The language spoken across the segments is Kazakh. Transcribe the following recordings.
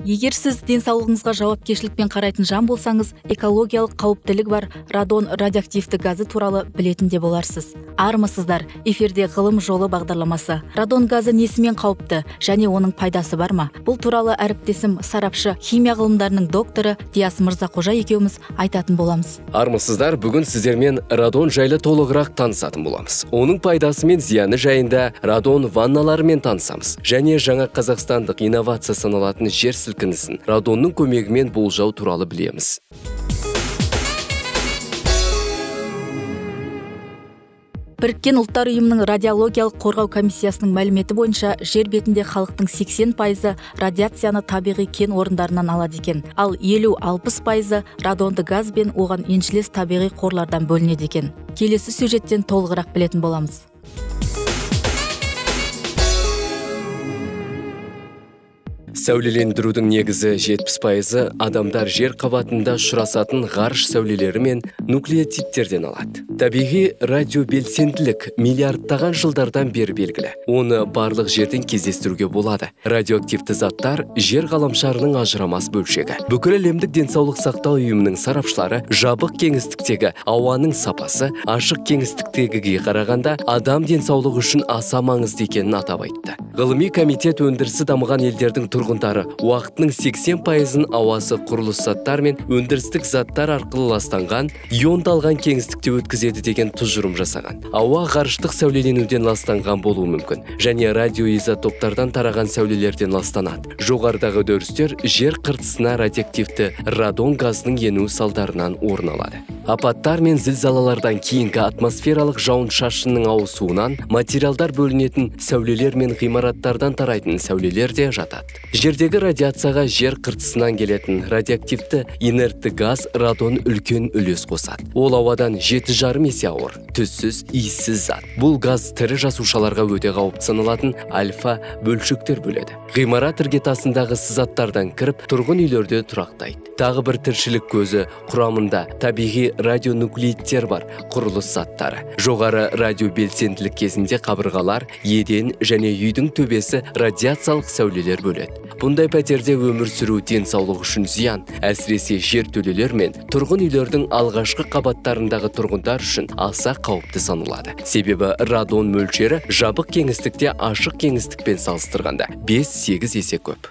Егер сіз денсаулығыңызға жауапкершілікпен қарайтын жан болсаңыз, экологиялық қауіптілігі бар радон радиоактивті газы туралы білетін де боларсыз. Армысыздар, эфирде ғылым жолы бағдарламасы. Радон газы несімен қауіпті және оның пайдасы бар ма? Бұл туралы әріптесім сарапшы, химия ғылымдарының докторы Диас Мырзақожа екеуміз айтатын боламыз. Армысыздар, бүгін сіздермен радон жайлы толығырақ танысатын боламыз. Оның пайдасы мен зияны жайында радон ванналарымен танысамыз. Және жаңа қазақстандық инновация саналатын жер сілкінісін радонның көмегімен болжау туралы білеміз. Біріккен ұлттар ұйымының радиологиялық қорғау комиссиясының мәліметі бойынша жер бетінде халықтың 80% радиацияны табиғи кен орындарынан алады екен. Ал 50-60% радонды газ бен оған еншілес табиғи қорлардан бөлінеді екен. Келесі сюжеттен толығырақ білетін боламыз. Сәулелендірудің негізі 70% адамдар жер қабатында ұшырасатын ғарыш сәулелері мен нуклеотидтерден алады. Табиғи радиобелсенділік миллиардтаған жылдардан бері белгілі. Оны барлық жерден кездестіруге болады. Радиоактивті заттар жер ғаламшарының ажырамас бөлшегі. Бүкіл әлемдік денсаулық сақтау ұйымының сарапшылары жабық кеңістіктегі ауаның сапасы ашық кеңістіктегіге қарағанда адам денсаулығы үшін аса маңызды екенін атап айтты. Ғылыми комитет өндірісі дамыған елдердің тұрғындары уақытының 80%-ын ауасы құрылыс заттар мен өндірістік заттар арқылы ластанған, иондалған кеңістікте өткізеді деген тұжырым жасаған. Ауа ғарыштық сәулеленуден ластанған болуы мүмкін және радиоизотоптардан тараған сәулелерден ластанады. Жоғарыдағы үдерістер жер қыртысына радиоактивті радон газының енуі салдарынан орын алады. Апаттар мен зілзалалардан кейінгі атмосфералық жауын-шашынның ауысуынан материалдар бөлінетін сәулелер мен ғимараттардан тарайтын сәулелер де жатады. Жердегі радиацияға жер қыртысынан келетін радиоактивті инертті газ радон үлкен үлес қосады. Ол ауадан 7,5 есе ауыр, түссіз, иіссіз зат. Бұл газ тірі жасушаларға өте қауіпті саналатын альфа бөлшектер бөледі. Ғимарат іргетасындағы сызаттардан кіріп, тұрғын үйлерде тұрақтайды. Тағы бір тіршілік көзі құрамында табиғи радионуклеидтер бар құрылыс заттары. Жоғары радиобелсенділік кезінде қабырғалар, еден және үйдің төбесі радиациялық сәулелер бөледі. Бұндай пәтерде өмір сүру денсаулық үшін зиян, әсіресе жертөлелер мен тұрғын үйлердің алғашқы қабаттарындағы тұрғындар үшін аса қауіпті саналады. Себебі радон мөлшері жабық кеңістікте ашық кеңістікпен салыстырғанда 5-8 есе көп.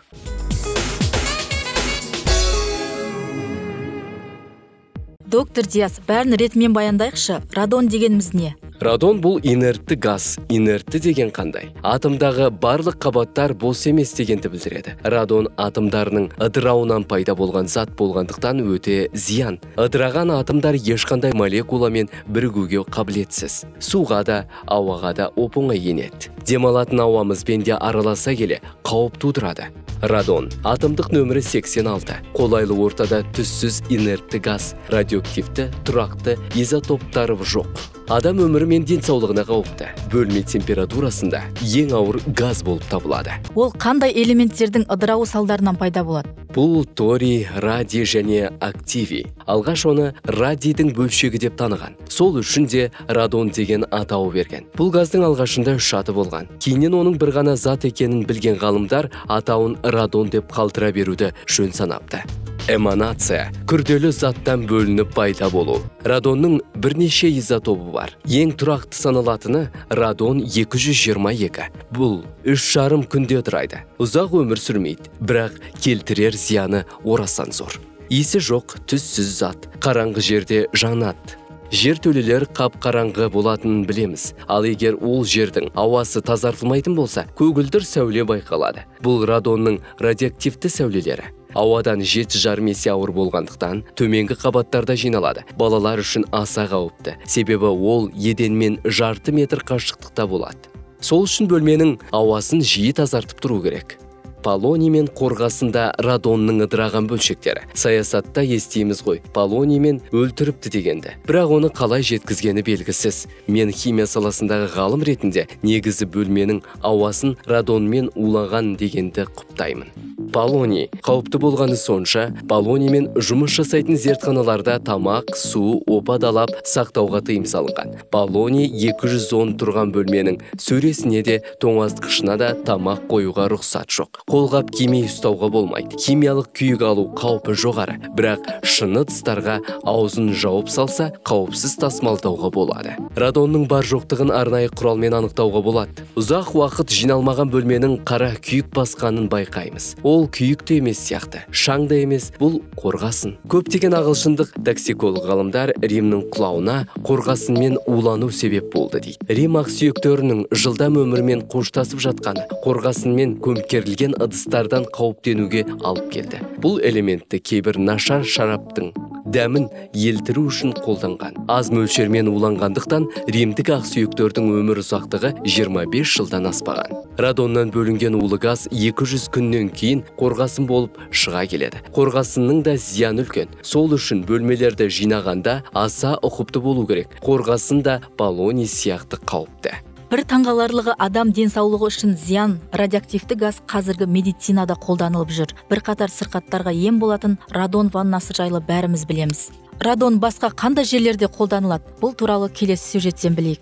Доктор Диас, бәрін ретімен баяндайықшы, радон дегеніміз не? Радон бұл инертті газ. Инертті деген қандай? Атомдағы барлық қабаттар бос емес дегенді білдіреді. Радон атомдарының ыдырауынан пайда болған зат болғандықтан өте зиян. Ыдыраған атомдар ешқандай молекуламен бірігуге қабілетсіз. Суға да, ауаға да оп-оңай енеді. Демалатын ауамызбен де араласа келе қауіп тудырады. Радон атомдық нөмірі 86. Қолайлы ортада түссіз инертті газ, радиоактивті, тұрақты изотоптары жоқ. Адам өмірі мен денсаулығына қауіпті. Бөлме температурасында ең ауыр газ болып табылады. Ол қандай элементтердің ыдырауы салдарынан пайда болады? Бұл торий, радий және активий. Алғаш оны радийдің бөлшегі деп таныған. Сол үшін де радон деген атау берген. Бұл газдың алғашында 3 аты болған. Кейіннен оның бір ғана зат екенін білген ғалымдар атауын радон деп қалтыра беруді жөн санапты. Эманация – күрделі заттан бөлініп пайда болу. Радонның бірнеше изотопы бар. Ең тұрақты саналатыны радон 222. Бұл 3,5 күнде тұрайды. Ұзақ өмір сүрмейді, бірақ келтірер зияны орасан зор. Иісі жоқ, түссіз зат, қараңғы жерде жанады. Жертөлелер қап-қараңғы болатынын білеміз. Ал егер ол жердің ауасы тазартылмайтын болса, көгілдір сәуле байқалады. Бұл радонның радиоактивті сәулелері. Ауадан 7,5 есе ауыр болғандықтан төменгі қабаттарда жиналады. Балалар үшін аса қауіпті. Себебі ол еденмен 0,5 метр қашықтықта болады. Сол үшін бөлменің ауасын жиі тазартып тұру керек. Полоний мен қорғасында радонның ыдыраған бөлшектері. Саясатта естейміз ғой, полоний мен өлтіріпті дегенді. Бірақ оны қалай жеткізгені белгісіз. Мен химия саласындағы ғалым ретінде негізі бөлменің ауасын радонмен улаған дегенді құптаймын. Полоний қауіпті болғаны сонша, полониймен жұмыс жасайтын зертханаларда тамақ, су, опа-далап сақтауға тыйым салынған. Полоний 210 тұрған бөлменің сөресіне де, тоңазытқышына да тамақ қоюға рұқсат жоқ. Қолғап киме ұстауға болмайды. Химиялық күйік алу қаупі жоғары, бірақ шыны тыстарға аузын жауып салса, қауіпсіз тасымалдауға болады. Радонның бар жоқтығын арнайы құралмен анықтауға болады. Ұзақ уақыт жиналмаған бөлменің қара күйік басқанын байқаймыз. Ол күйік те емес сияқты, шаң да емес, бұл қорғасын. Көптеген ағылшындық токсиколог ғалымдар Римнің құлауына қорғасынмен улану себеп болды дейді. Рим ақсүйектерінің жылдам өмірмен қоштасып жатқаны қорғасынмен көмкерілген ыдыстардан қауіптенуге алып келді. Бұл элементті кейбір нашар шараптың дәмін елтіру үшін қолданған. Аз мөлшермен уланғандықтан римдік ақсүйектердің өмір ұзақтығы 25 жылдан аспаған. Радоннан бөлінген улы газ 200 күннен кейін қорғасын болып шыға келеді. Қорғасынның да зияны үлкен. Сол үшін бөлмелерді жинағанда аса ұқыпты болу керек. Қорғасын да полоний сияқты қауіпті. Бір таңғаларлығы, адам денсаулығы үшін зиян радиоактивті газ қазіргі медицинада қолданылып жүр. Бірқатар сырқаттарға ем болатын радон ваннасы жайлы бәріміз білеміз. Радон басқа қандай жерлерде қолданылады? Бұл туралы келесі сюжеттен білейік.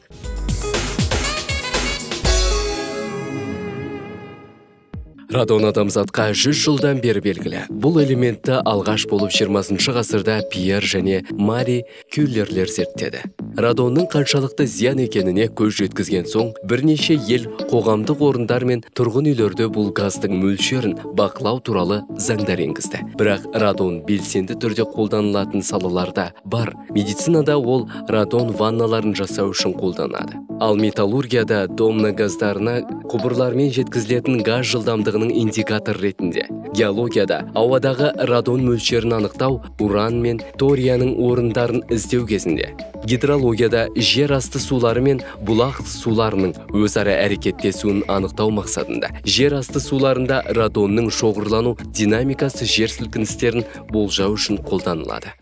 Радон адамзатқа 100 жылдан бері белгілі. Бұл элементті алғаш болып 20 ғасырда Пьер және Мари Кюллерлер зерттеді. Радонның қаншалықты зиян екеніне көз жеткізген соң, бірнеше ел қоғамдық орындар мен тұрғын үйлерде бұл газдың мөлшерін бақылау туралы заңдар енгізді. Бірақ радон белсенді түрде қолданылатын салаларда бар. Медицинада ол радон ванналарын жасау үшін қолданады. Ал металлургияда домна газдарына құбырлармен жеткізілетін газ жылдамдығының индикатор ретінде. Геологияда ауадағы радон мөлшерін анықтау, уран мен торияның орындарын іздеу кезінде. Гидрологияда жер асты сулары мен бұлақ суларының өзара әрекеттесуін анықтау мақсатында. Жер асты суларында радонның шоғырлану динамикасы жер сілкіністерін болжау үшін қолданылады.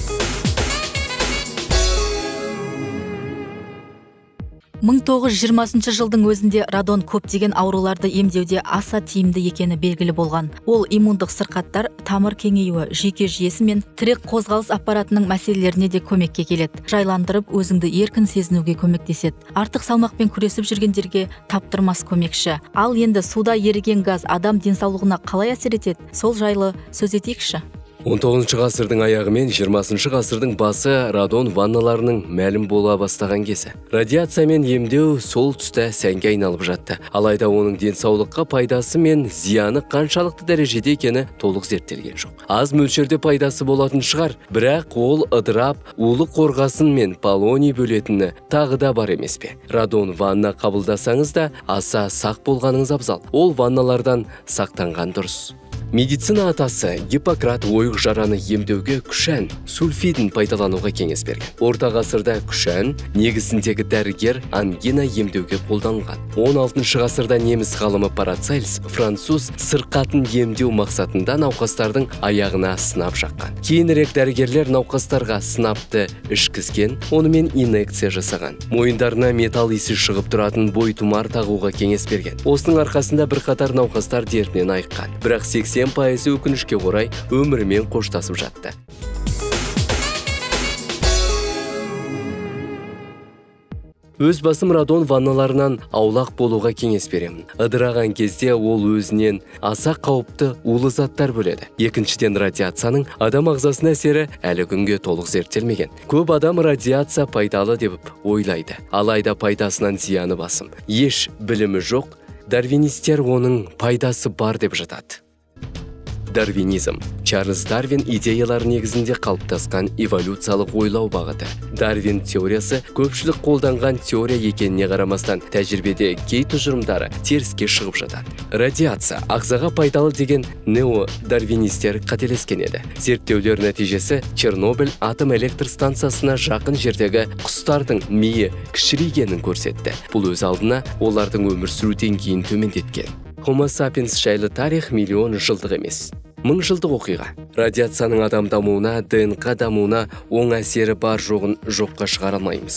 1920 жылдың өзінде радон көптеген ауруларды емдеуде аса тиімді екені белгілі болған. Ол иммундық сырқаттар, тамыр кеңеюі, жүйке жүйесі мен тірек қозғалыс аппаратының мәселелеріне де көмекке келеді. Жайландырып, өзіңді еркін сезінуге көмектеседі. Артық салмақпен күресіп жүргендерге таптырмас көмекші. Ал енді суда еріген газ адам денсаулығына қалай әсер етеді? Сол жайлы сөз етейікші. 19 ғасырдың аяғы мен 20 ғасырдың басы радон ванналарының мәлім бола бастаған кезі. Радиациямен емдеу сол тұста сәнге айналып жатты. Алайда оның денсаулыққа пайдасы мен зияны қаншалықты дәрежеде екені толық зерттелген жоқ. Аз мөлшерде пайдасы болатын шығар, бірақ ол ыдырап, улы қорғасын мен полоний бөлетіні тағы да бар емес пе? Радон ванна қабылдасаңыз да аса сақ болғаныңыз абзал. Ол ванналардан сақтанған дұрыс. Медицина атасы Гиппократ ойық жараны емдеуге күшән, сульфидін пайдалануға кеңес берген. Орта ғасырда күшән негізіндегі дәрігер ангина емдеуге қолданылған. 16 ғасырда неміс ғалымы Парацельс француз сырқатын емдеу мақсатында науқастардың аяғына сынап жаққан. Кейінірек дәрігерлер науқастарға сынапты ішкізген, онымен инъекция жасаған. Мойындарына металл иісі шығып тұратын бойтұмар тағуға кеңес берген. Осының арқасында бірқатар науқастар дертінен айыққан. Бірақ 80% өкінішке орай өмірімен қоштасып жатты. Өз басым радон ванналарынан аулақ болуға кеңес беремін. Ыдыраған кезде ол өзінен аса қауіпті улы заттар бөледі. Екіншіден, радиацияның адам ағзасына әсері әлі күнге толық зерттелмеген. Көп адам радиация пайдалы деп ойлайды. Алайда пайдасынан зияны басым. Еш білімі жоқ, дарвинистер оның пайдасы бар деп жатады. Дарвинизм. Чарльз Дарвин идеялар негізінде қалыптасқан эволюциялық ойлау бағыты. Дарвин теориясы көпшілік қолданған теория екеніне қарамастан тәжірибеде кей тұжырымдары теріске шығып жатады. Радиация ағзаға пайдалы деген нео-дарвинистер қателескен еді. Зерттеулер нәтижесі Чернобыль атом электр станциясына жақын жердегі құстардың миы кішірейгенін көрсетті. Бұл өз алдына олардың өмір сүру деңгейін төмендеткен. Homo sapiens жайлы тарих миллион жылдық емес. 1000 жылдық оқиға. Радиацияның адам дамуына, ДНК дамуына оң әсері бар жоғын жоққа шығара алмаймыз.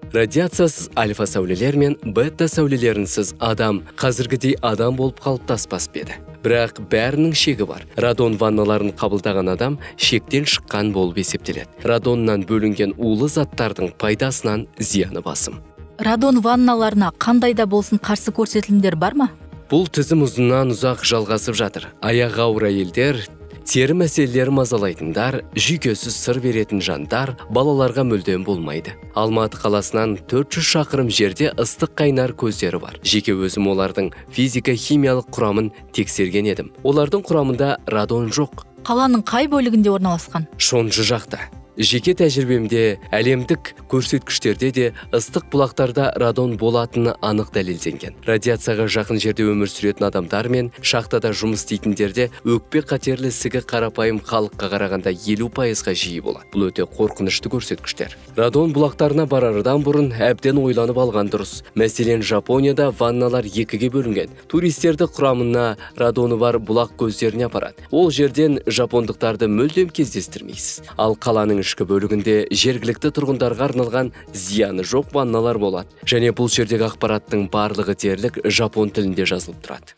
Радиациясыз альфа сәулелер мен бета сәулелерінсіз адам қазіргідей адам болып қалыптаспас еді. Бірақ бәрінің шегі бар. Радон ванналарын қабылдаған адам шектен шыққан болып есептеледі. Радоннан бөлінген улы заттардың пайдасынан зияны басым. Радон ванналарына қандай да болсын қарсы көрсетілімдер бар ма? Бұл тізім ұзынан ұзақ жалғасып жатыр. Аяғы ауыр әйелдер, тері мәселелері мазалайтындар, жүйкесі сыр беретін жандар, балаларға мүлдем болмайды. Алматы қаласынан 400 шақырым жерде ыстық қайнар көздері бар. Жеке өзім олардың физика-химиялық құрамын тексерген едім. Олардың құрамында радон жоқ. Қаланың қай бөлігінде орналасқан? Шонжы жақта. Жеке тәжірибемде әлемдік көрсеткіштерде де ыстық бұлақтарда радон болатыны анық дәлелденген. Радиацияға жақын жерде өмір сүретін адамдар мен шахтада жұмыс істейтіндерде өкпе қатерлі ісігі қарапайым халыққа қарағанда 50%-ға жиі болады. Бұл өте қорқынышты көрсеткіштер. Радон бұлақтарына барардан бұрын әбден ойланып алған дұрыс. Мәселен, Жапонияда ванналар екіге бөлінген. Туристерді құрамына радоны бар бұлақ көздеріне апарады. Ол жерден жапондықтарды мүлдем кездестірмейсіз. Ал қаланың ішкі бөлігінде жергілікті тұрғындарға арналған зияны жоқ ванналар болады. Және бұл жердегі ақпараттың барлығы дерлік жапон тілінде жазылып тұрады.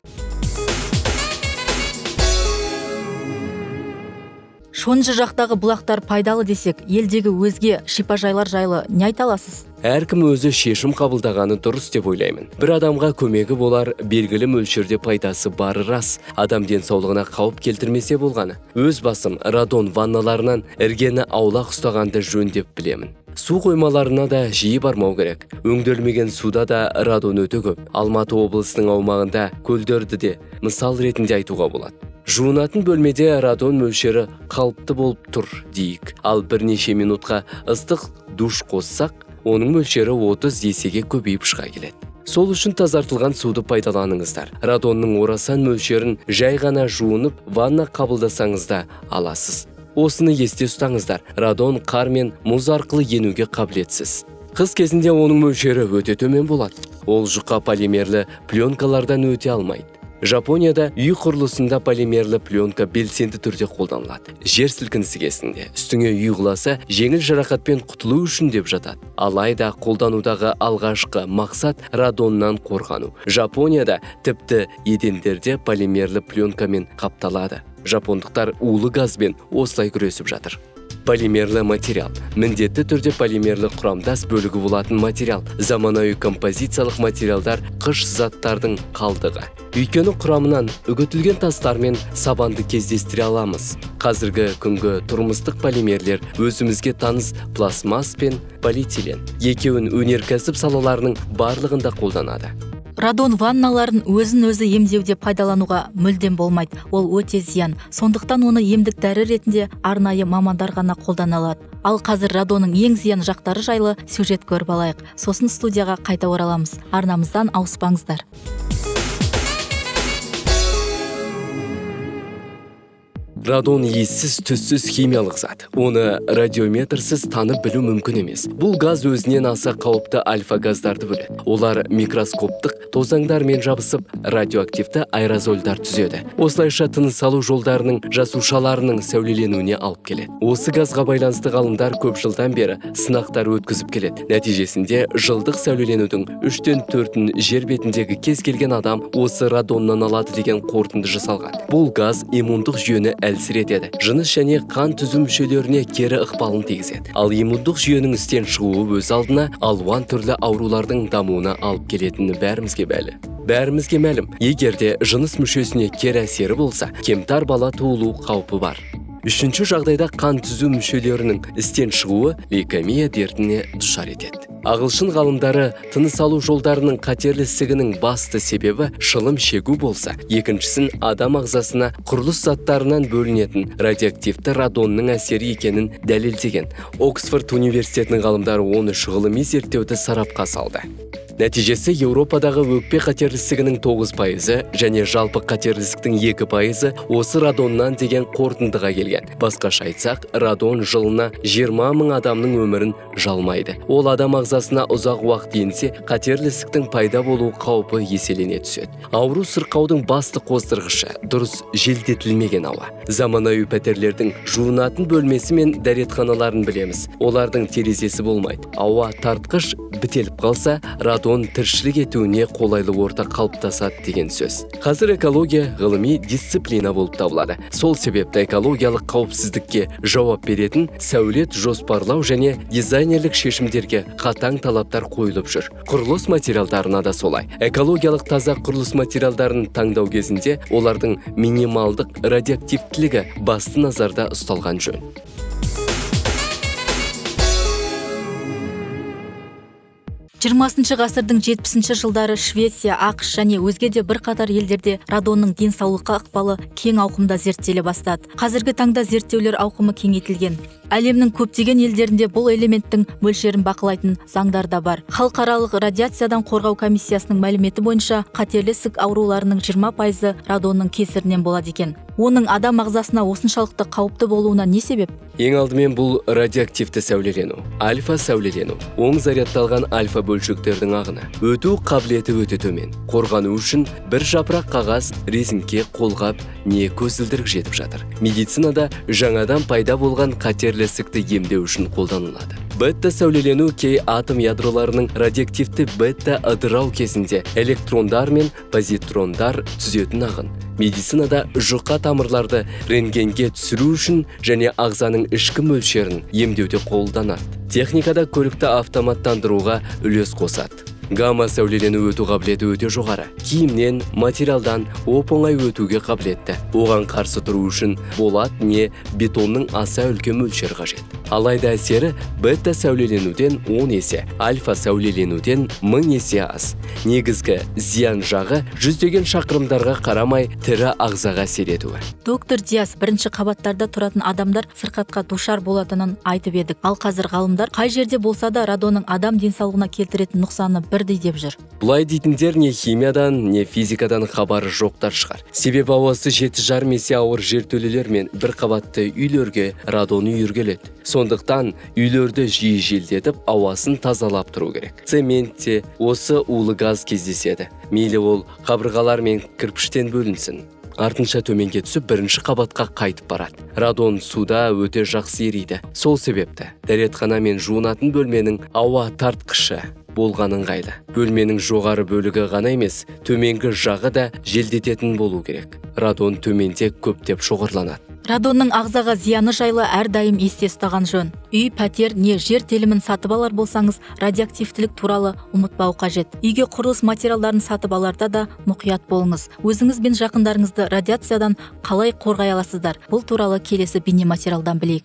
Шонжы жақтағы бұлақтар пайдалы десек, елдегі өзге шипажайлар жайлы не айта аласыз? Әркім өзі шешім қабылдағаны дұрыс деп ойлаймын. Бір адамға көмегі болар, белгілі мөлшерде пайдасы бары рас. Адам денсаулығына қауіп келтірмесе болғаны. Өз басым радон ванналарынан іргені аулақ ұстағанды жөн деп білемін. Су қоймаларына да жиі бармау керек. Өңделмеген суда да радон өте көп. Алматы облысының аумағында көлдерді де мысал ретінде айтуға болады. Жуынатын бөлмеде радон мөлшері қалыпты болып тұр дейік. Ал бірнеше минутқа ыстық душ қоссақ, оның мөлшері 30 есеге көбейіп шыға келеді. Сол үшін тазартылған суды пайдаланыңыздар. Радонның орасан мөлшерін жай ғана жуынып, ванна қабылдасаңыз да аласыз. Осыны есте ұстаңыздар. Радон қар мен мұз арқылы енуге қабілетсіз. Қыс кезінде оның мөлшері өте төмен болады. Ол жұқа полимерлі пленкалардан өте алмайды. Жапонияда үй құрылысында полимерлі пленка белсенді түрде қолданылады. Жер сілкінісі кезінде үстіңе үй құласа, жеңіл жарақатпен құтылу үшін деп жатады. Алайда қолданудағы алғашқы мақсат радоннан қорғану. Жапонияда тіпті едендерде полимерлі пленкамен қапталады. Жапондықтар улы газбен осылай күресіп жатыр. Полимерлі материал. Міндетті түрде полимерлі құрамдас бөлігі болатын материал. Заманауи композициялық материалдар қыш заттардың қалдығы. Өйткені құрамынан үгітілген тастар мен сабанды кездестіре аламыз. Қазіргі күнгі тұрмыстық полимерлер өзімізге таныс пластмасс пен полиэтилен. Екеуін өнеркәсіп салаларының барлығында қолданады. Радон ванналарын өзін-өзі емдеуде пайдалануға мүлдем болмайды. Ол өте зиян. Сондықтан оны емдік дәрі ретінде арнайы мамандар ғана қолдана алады. Ал қазір радонның ең зиян жақтары жайлы сюжет көріп алайық. Сосын студияға қайта ораламыз. Арнамыздан ауыспаңыздар. Радон иіссіз, түссіз химиялық зат. Оны радиометрсіз танып білу мүмкін емес. Бұл газ өзінен аса қауіпті альфа газдарды бөледі. Олар микроскоптық тозаңдармен жабысып, радиоактивті аэрозольдар түзеді. Осылайша тыныс алу жолдарының жасушаларының сәулеленуіне алып келеді. Осы газға байланысты ғалымдар көп жылдан бері сынақтар өткізіп келеді. Нәтижесінде жылдық сәулеленудің 3-тен 4-ін жер бетіндегі кез келген адам осы радоннан алады деген қорытынды жасалған. Бұл газ иммундық жүйені әлсір етеді. Жыныс және қан түзу мүшелеріне кері ықпалын тигізеді. Ал иммундық жүйенің істен шығуы өз алдына алуан түрлі аурулардың дамуына алып келетіні бәрімізге мәлім. Бәрімізге мәлім, егерде жыныс мүшесіне кері әсері болса, кемтар бала туылу қаупі бар. Үшінші жағдайда қан түзу мүшелерінің істен шығуы лейкемия дертіне душар етеді. Ағылшын ғалымдары тыныс алу жолдарының қатерлі ісігінің басты себебі шылым шегу болса, екіншісін адам ағзасына құрылыс заттарынан бөлінетін радиоактивті радонның әсері екенін дәлелдеген. Оксфорд университетінің ғалымдары оны ғылыми зерттеуді сарапқа салды. Нәтижесі Еуропадағы өкпе қатерлісігінің 9% және жалпы қатерлісіктің 2% осы радоннан деген қорытындыға келген. Басқаша айтсақ, радон жылына 20 000 адамның өмірін жалмайды. Ол адам ағзасына ұзақ уақыт енсе, қатерлісіктің пайда болу қаупі еселене түседі. Ауру сырқаудың басты қоздырғышы дұрыс желдетілмеген ауа. Заманауи пәтерлердің жуынатын бөлмесі мен дәретханаларын білеміз. Олардың терезесі болмайды. Ауа тартқыш бітеліп қалса, радон тіршілік етуіне қолайлы орта қалыптасады деген сөз. Қазір экология ғылыми дисциплина болып табылады. Сол себепті экологиялық қауіпсіздікке жауап беретін сәулет, жоспарлау және дизайнерлік шешімдерге қатаң талаптар қойылып жүр. Құрылыс материалдарына да солай. Экологиялық таза құрылыс материалдарын таңдау кезінде олардың минималдық радиоактивтілігі басты назарда ұсталған жөн. 20 ғасырдың 70 жылдары Швеция, ақш және өзге де бірқатар елдерде радонның денсаулыққа ықпалы кең ауқымда зерттеле бастады. Қазіргі таңда зерттеулер ауқымы кеңейтілген. Әлемнің көптеген елдерінде бұл элементтің мөлшерін бақылайтын заңдар да бар. Халықаралық радиациядан қорғау комиссиясының мәліметі бойынша қатерлі ісік ауруларының 20% радонның кесірінен болады екен. Оның адам ағзасына осыншалықты қауіпті болуына не себеп? Ең алдымен бұл радиоактивті сәулелену, альфа сәулелену, оң зарядталған альфа бөлшектердің ағыны. Өту қабілеті өте төмен. Қорғану үшін бір жапырақ қағаз, резеңке, қолғап не көзілдірік жетіп жатыр. Медицинада жаңадан пайда болған қатерлі ісікті емдеу үшін қолданылады. Бетта сәулелену кей атом ядроларының радиоактивті бетта ыдырау кезінде электрондар мен позитрондар түзетін ағын. Медицинада жұқа тамырларды рентгенге түсіру үшін және ағзаның ішкі мөлшерін емдеуде қолданады. Техникада көлікті автоматтандыруға үлес қосады. Гамма сәулелену өту қабілеті өте жоғары. Киімнен, материалдан оп-оңай өтуге қабілетті. Оған қарсы тұру үшін болат не бетонның аса үлкен мөлшері қажет. Алайда әсері бетта сәулеленуден 10 есе, альфа сәулеленуден 1000 есе аз. Негізгі зиян жағы жүздеген шақырымдарға қарамай тірі ағзаға әсер етуі. Доктор Диас, бірінші қабаттарда тұратын адамдар сырқатқа душар болатынын айтып едік. Ал қазір ғалымдар қай жерде болса да радонның адам денсаулығына келтіретін нұқсаны бірдей деп жүр. Бұлай дейтіндер не химиядан, не физикадан хабары жоқтар шығар. Себебі ауасы 7,5 есе ауыр жертөлелер мен бір қабатты үйлерге радон үйіргеледі. Сондықтан үйлерді жиі желдетіп, ауасын тазалап тұру керек. Цементте осы улы газ кездеседі. Мейлі ол қабырғалар мен кірпіштен бөлінсін. Артынша төменге түсіп бірінші қабатқа қайтып барады. Радон суда өте жақсы ериді. Сол себепті дәретхана мен жуынатын бөлменің ауа тартқышы болған ыңғайлы. Бөлменің жоғары бөлігі ғана емес, төменгі жағы да желдететін болу керек. Радон төменде көптеп шоғырланады. Радонның ағзаға зияны жайлы әрдайым есте ұстаған жөн. Үй, пәтер не жер телімін сатып алар болсаңыз, радиоактивтілік туралы ұмытпау қажет. Үйге құрылыс материалдарын сатып аларда да мұқият болыңыз. Өзіңіз бен жақындарыңызды радиациядан қалай қорғай аласыздар? Бұл туралы келесі бейнематериалдан білейік.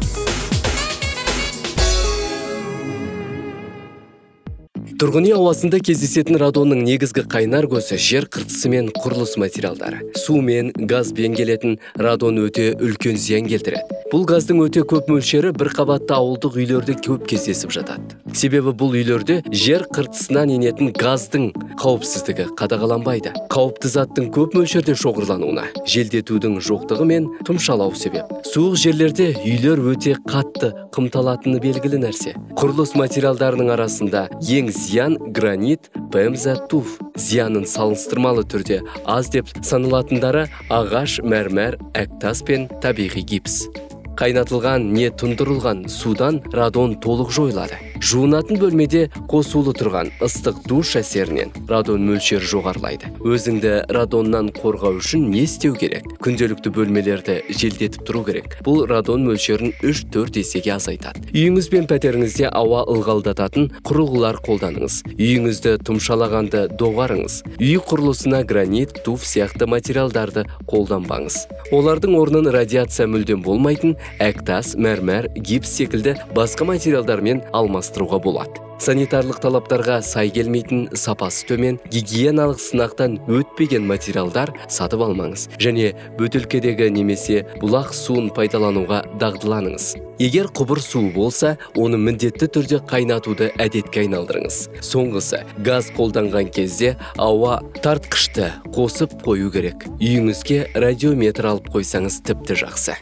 Тұрғын үй ауасында кездесетін радонның негізгі қайнар көзі жер қыртысы мен құрылыс материалдары. Су мен газбен келетін радон өте үлкен зиян келтіреді. Бұл газдың өте көп мөлшері бір қабатты ауылдық үйлерде көп кездесіп жатады. Себебі бұл үйлерде жер қыртысынан енетін газдың қауіпсіздігі қадағаланбайды. Қауіпті заттың көп мөлшерде шоғырлануына желдетудің жоқтығы мен тұмшалау себеп. Суық жерлерде үйлер өте қатты қымталатыны белгілі нәрсе. Құрылыс материалдарының арасында ең зиян гранит, пемза, туф. Зиянын салыстырмалы түрде аз деп саналатындары ағаш, мәрмәр, әктас пен табиғи гипс. Қайнатылған не тұндырылған судан радон толық жойылады. Жуынатын бөлмеде қосулы тұрған ыстық душ әсерінен радон мөлшері жоғарылайды. Өзіңді радоннан қорғау үшін не істеу керек? Күнделікті бөлмелерді желдетіп тұру керек. Бұл радон мөлшерін 3-4 есеге азайтады. Үйіңіз бен пәтеріңізде ауа ылғалдататын құрылғылар қолданыңыз. Үйіңізді тұмшалағанды доғарыңыз. Үй құрылысына гранит, туф сияқты материалдарды қолданбаңыз. Олардың орнын радиация мүлдем болмайтын әктас, мәрмәр, гипс секілді басқа материалдармен алмастырыңыз. алмастыруға болады. Санитарлық талаптарға сай келмейтін, сапасы төмен, гигиеналық сынақтан өтпеген материалдар сатып алмаңыз. Және бөтелкедегі немесе бұлақ суын пайдалануға дағдыланыңыз. Егер құбыр суы болса, оны міндетті түрде қайнатуды әдетке айналдырыңыз. Соңғысы, газ қолданған кезде ауа тартқышты қосып қою керек. Үйіңізге радиометр алып қойсаңыз тіпті жақсы.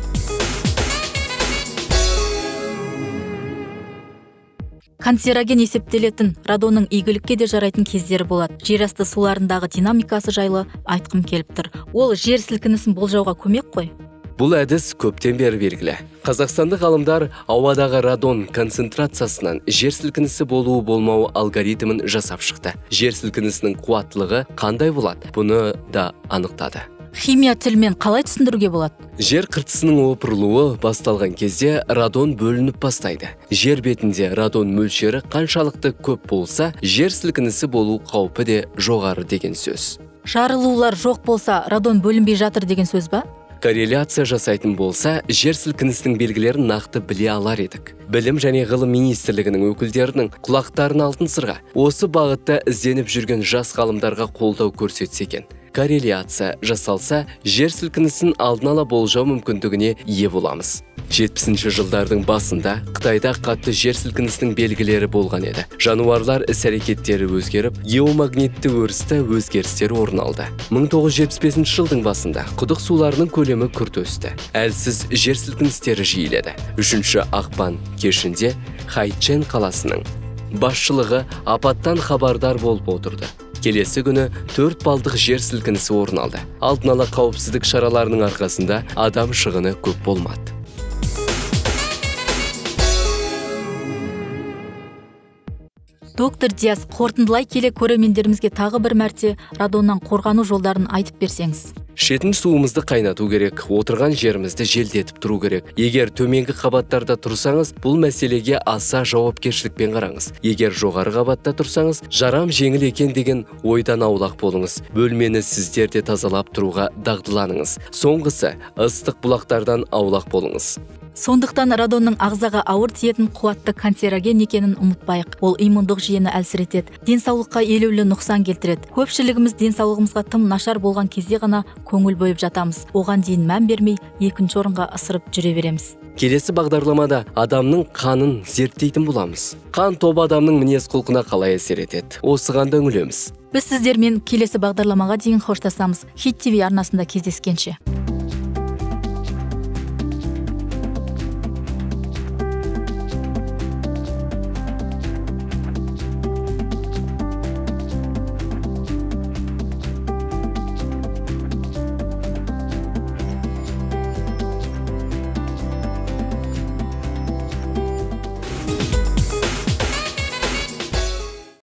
Канцероген есептелетін радонның игілікке де жарайтын кездері болады. Жер асты суларындағы динамикасы жайлы айтқым келіп тұр. Ол жер сілкінісін болжауға көмек қой. Бұл әдіс көптен бері белгілі. Қазақстандық ғалымдар ауадағы радон концентрациясынан жер сілкінісі болуы болмауы алгоритмін жасап шықты. Жер сілкінісінің қуаттылығы қандай болады? Бұны да анықтады. Химия тілмен қалай түсіндіруге болады? Жер қыртысының опырылуы басталған кезде радон бөлініп бастайды. Жер бетінде радон мөлшері қаншалықты көп болса, жер сілкінісі болу қаупі де жоғары деген сөз. Жарылулар жоқ болса, радон бөлінбей жатыр деген сөз ба? Корреляция жасайтын болса, жер сілкінісінің белгілерін нақты біле алар едік. Білім және ғылым министрлігінің өкілдерінің құлақтарын алтын сырға, осы бағытта ізденіп жүрген жас ғалымдарға қолдау көрсетсе екен. Корреляция жасалса, жер сілкінісін алдын ала болжау мүмкіндігіне ие боламыз. 70-ші жылдардың басында Қытайда қатты жер сілкінісінің белгілері болған еді. Жануарлар іс-әрекеттері өзгеріп, геомагнитті өрісті өзгерістер орын алды. 1975 жылдың басында құдық суларының көлемі күрт өсті. Әлсіз жер сілкіністері жиіледі. 3 ақпан кешінде Хайчэн қаласының басшылығы апаттан хабардар болып отырды. Келесі күні 4 балдық жер сілкінісі орын алды. Алдын ала қауіпсіздік шараларының арқасында адам шығыны көп болмады. Доктор Диас, қорытындылай келе көрермендерімізге тағы бір мәрте радоннан қорғану жолдарын айтып берсеңіз. Ішетін суымызды қайнату керек, отырған жерімізді желдетіп тұру керек. Егер төменгі қабаттарда тұрсаңыз, бұл мәселеге аса жауапкершілікпен қараңыз. Егер жоғары қабатта тұрсаңыз, жарам жеңіл екен деген ойдан аулақ болыңыз. Бөлмені сіздерде тазалап тұруға дағдыланыңыз. Соңғысы, ыстық бұлақтардан аулақ болыңыз. Сондықтан радонның ағзаға ауыр тиетін қуатты канцероген екенін ұмытпайық. Ол иммундық жүйені әлсіретеді, денсаулыққа елеулі нұқсан келтіреді. Көпшілігіміз денсаулығымызға тым нашар болған кезде ғана көңіл бөліп жатамыз. Оған дейін мән бермей, екінші орынға ысырып жүре береміз. Келесі бағдарламада адамның қанын зерттейтін боламыз. Қан тобы адамның мінез құлқына қалай әсер етеді? Осыған да үңілеміз. Біз сіздермен келесі бағдарламаға дейін қоштасамыз. Хит ТВ арнасында кездескенше.